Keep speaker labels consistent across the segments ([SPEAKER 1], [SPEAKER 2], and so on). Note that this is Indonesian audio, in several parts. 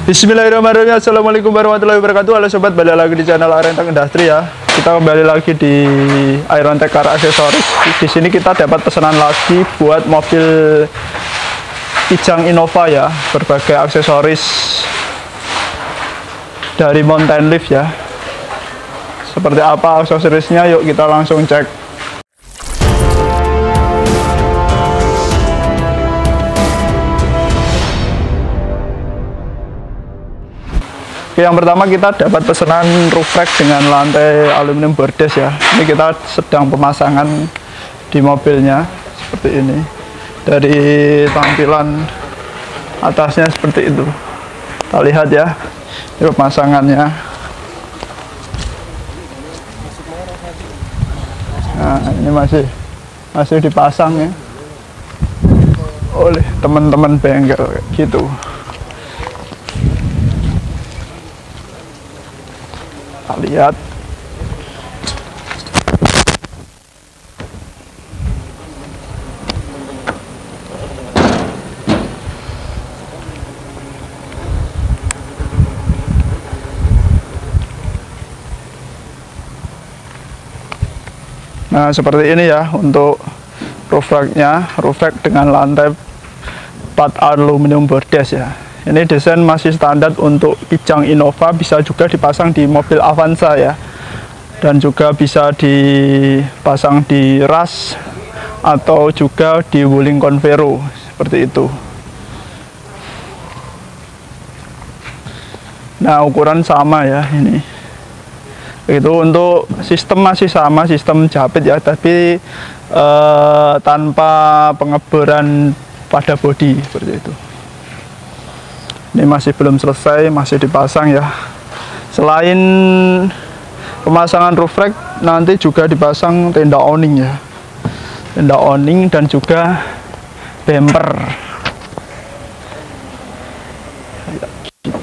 [SPEAKER 1] Bismillahirrahmanirrahim. Assalamualaikum warahmatullahi wabarakatuh. Halo sobat, balik lagi di channel Airentech Industri ya. Kita kembali lagi di Airentech Car Accessories. Di sini kita dapat pesanan lagi buat mobil Kijang Innova ya, berbagai aksesoris dari Mountain Leaf ya. Seperti apa aksesorisnya? Yuk kita langsung cek. Oke, yang pertama kita dapat pesanan roof rack dengan lantai aluminium bordes ya. Ini kita sedang pemasangan di mobilnya seperti ini. Dari tampilan atasnya seperti itu. Kita lihat ya, ini pemasangannya. Nah, ini masih dipasang ya oleh teman-teman bengkel gitu. Lihat nah seperti ini ya untuk roof racknya, roof rack dengan lantai plat aluminium bordes ya. Ini desain masih standar untuk Kijang Innova, bisa juga dipasang di mobil Avanza ya, dan juga bisa dipasang di Rush atau juga di Wuling Convero seperti itu. Nah ukuran sama ya ini. Itu untuk sistem masih sama, sistem jepit ya, tapi tanpa pengeboran pada bodi seperti itu. Ini masih belum selesai, masih dipasang ya. Selain pemasangan roof rack, nanti juga dipasang tenda awning ya. Tenda awning dan juga bumper. Ya, gitu.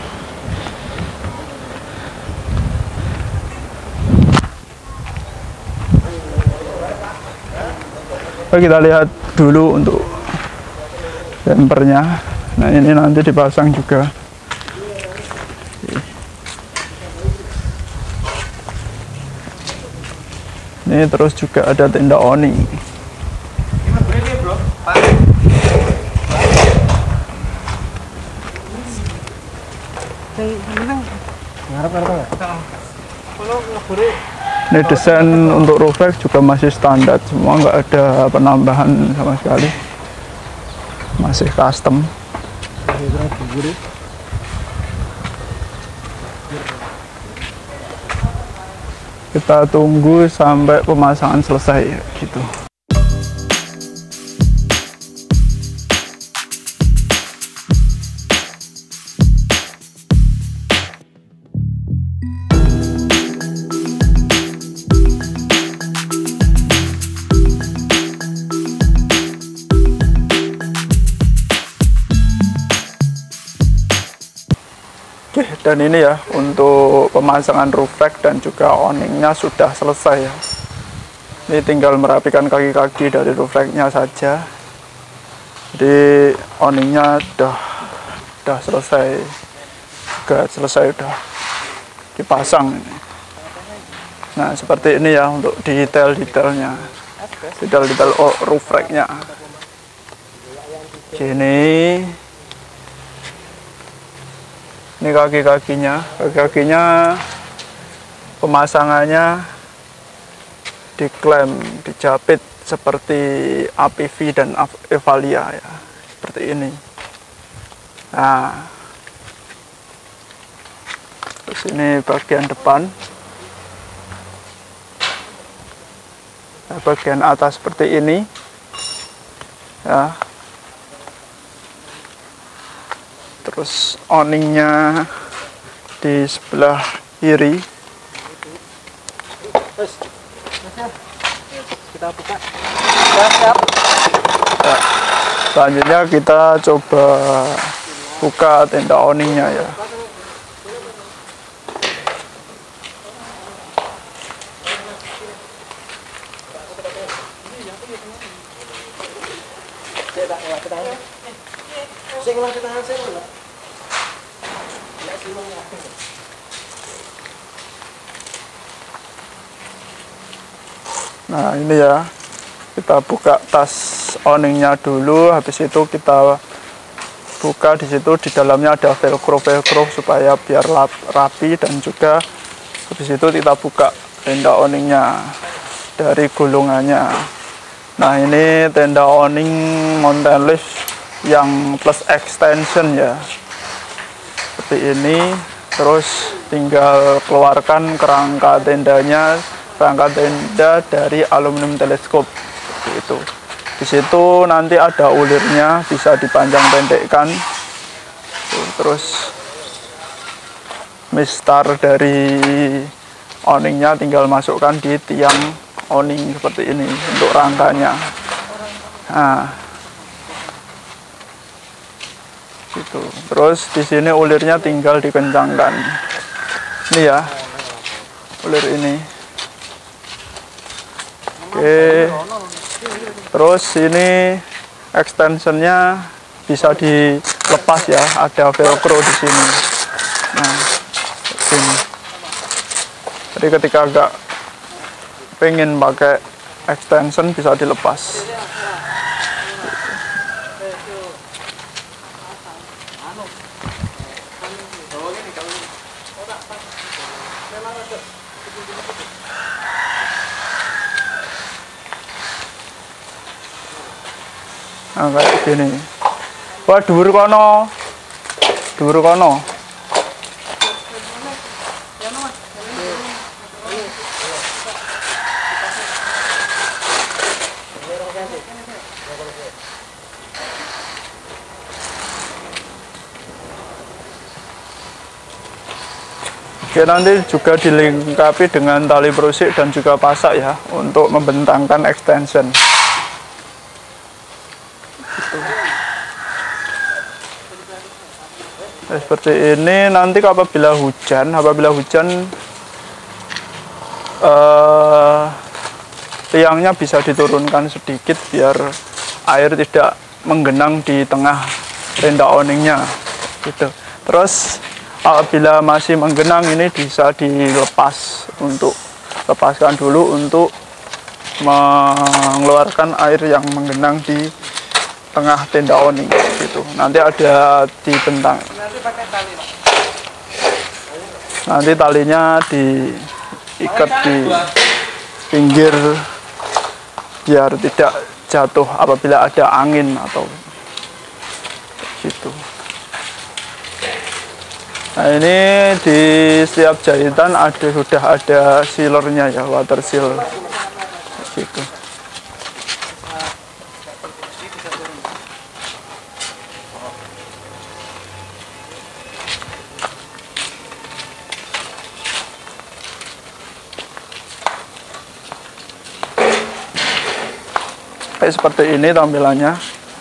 [SPEAKER 1] Oke, kita lihat dulu untuk bumpernya. Nah ini nanti dipasang juga. Ini terus juga ada tenda awning. Ini desain untuk roof rack juga masih standar, semua nggak ada penambahan sama sekali, masih custom. Kita tunggu sampai pemasangan selesai gitu. Dan ini ya untuk pemasangan roof rack dan juga awningnya sudah selesai ya. Ini tinggal merapikan kaki-kaki dari roof racknya saja. Jadi awningnya udah selesai, juga selesai, udah dipasang ini. Nah seperti ini ya untuk detail-detailnya, detail-detail roof racknya. Ini kaki-kakinya pemasangannya diklaim, dijepit seperti APV dan Evalia ya, seperti ini. Nah, terus ini bagian depan, nah, bagian atas seperti ini ya. Terus awningnya di sebelah kiri. Kita buka. Nah, selanjutnya kita coba buka tenda awningnya ya. Nah ini ya, kita buka tas owningnya dulu, habis itu kita buka. Di situ di dalamnya ada velcro supaya biar rapi, dan juga habis itu kita buka tenda owningnya dari gulungannya. Nah ini tenda owning mountain lift yang plus extension ya, seperti ini. Terus tinggal keluarkan kerangka tendanya, kerangka tenda dari aluminium teleskop seperti itu. Di situ nanti ada ulirnya, bisa dipanjang pendekkan. Terus mistar dari owningnya tinggal masukkan di tiang owning seperti ini untuk rangkanya. Nah, gitu. Terus di sini ulirnya tinggal dikencangkan. Ini ya, ulir ini. Oke. Terus ini extensionnya bisa dilepas ya, ada velcro di sini. Nah, sini. Jadi ketika agak pengen pakai extension bisa dilepas. Nah, kayak gini. Wah, dhuwur kono. Dhuwur kono. Oke, nanti juga dilengkapi dengan tali brosik dan juga pasak ya, untuk membentangkan extension. Nah, seperti ini. Nanti apabila hujan tiangnya bisa diturunkan sedikit biar air tidak menggenang di tengah tenda owningnya gitu. Terus apabila masih menggenang ini bisa dilepas, untuk lepaskan dulu untuk mengeluarkan air yang menggenang di tengah tenda owning gitu. Nanti ada dibentang. Nanti talinya diikat di pinggir biar tidak jatuh apabila ada angin atau gitu. Nah ini di setiap jahitan sudah ada sealernya ya, water seal gitu. Kayak seperti ini tampilannya.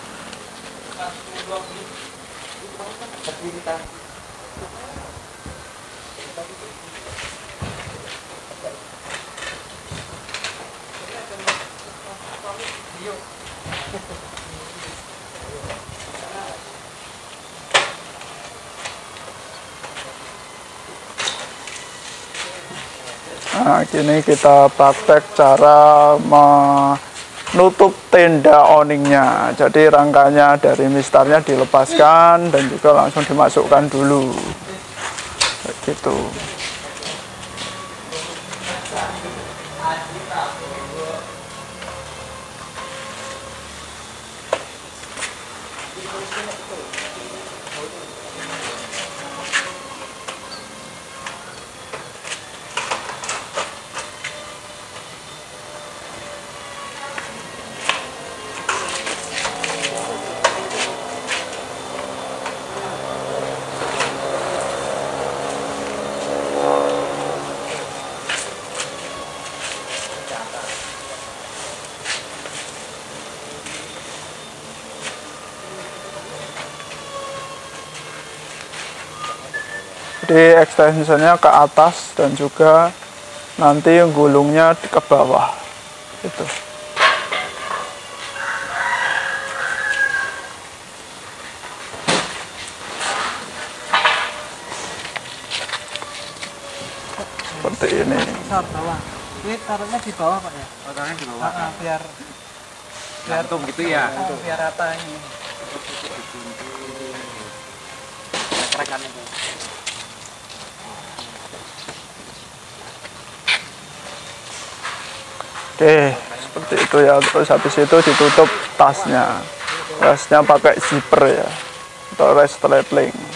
[SPEAKER 1] Nah, kini kita praktek cara menutup tenda owningnya. Jadi rangkanya dari mistarnya dilepaskan dan juga langsung dimasukkan dulu. Gitu. Jadi extensionnya ke atas dan juga nanti gulungnya ke bawah gitu. seperti ini.
[SPEAKER 2] Bawah. Ini taruhnya di bawah Pak ya?
[SPEAKER 3] Oh, taruhnya di bawah.
[SPEAKER 2] Biar
[SPEAKER 3] Gantung gitu ya.
[SPEAKER 2] Biar rata ini.
[SPEAKER 3] Rekan itu.
[SPEAKER 1] Oke, seperti itu ya. Terus habis itu ditutup tasnya. Tasnya pakai zipper ya, atau resleting.